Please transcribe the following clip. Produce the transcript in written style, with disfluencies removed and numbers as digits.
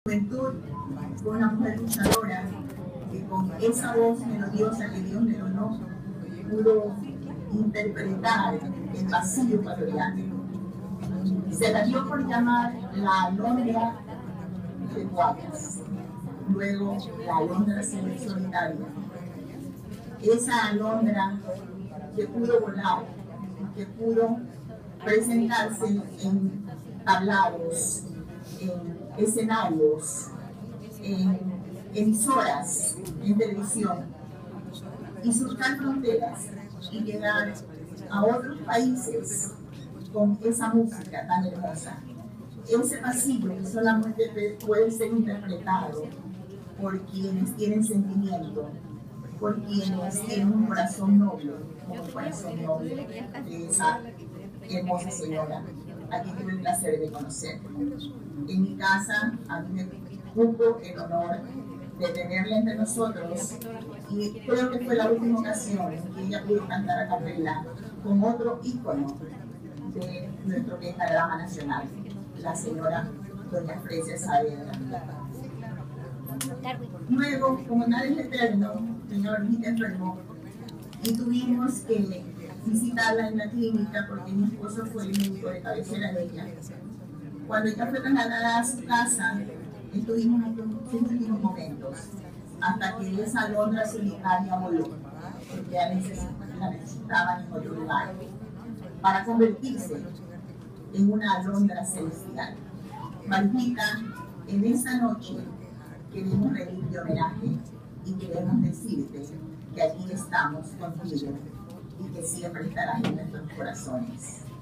juventud fue una mujer luchadora que con esa voz melodiosa que Dios le donó pudo interpretar el vacío ecuatoriano. Se la dio por llamar la alondra de Guayas, luego la alondra solitaria. Esa alondra que pudo volar, que pudo presentarse en tablados, en escenarios, en emisoras, en televisión, y surcar fronteras y llegar a otros países con esa música tan hermosa. Ese pasillo que solamente puede ser interpretado por quienes tienen sentimiento, por quienes tienen un corazón noble, como el corazón noble de esa hermosa señora a quien tuve el placer de conocer. En mi casa a mí me cupo el honor de tenerla entre nosotros y creo que fue la última ocasión en que ella pudo cantar a capella con otro ícono de nuestro pentagrama nacional, la señora doña Fresia Saavedra. Luego, como nada es eterno, señor Mita enfermó y tuvimos que visitarla en la clínica porque mi esposo fue el médico de cabecera de ella. Cuando ella fue trasladada a su casa, estuvimos en sus últimos momentos, hasta que esa alondra solitaria voló, porque la necesitaban en otro lugar, para convertirse en una alondra celestial. Marquita, en esta noche queremos rendirte homenaje y queremos decirte que aquí estamos contigo y que siempre estarás en nuestros corazones.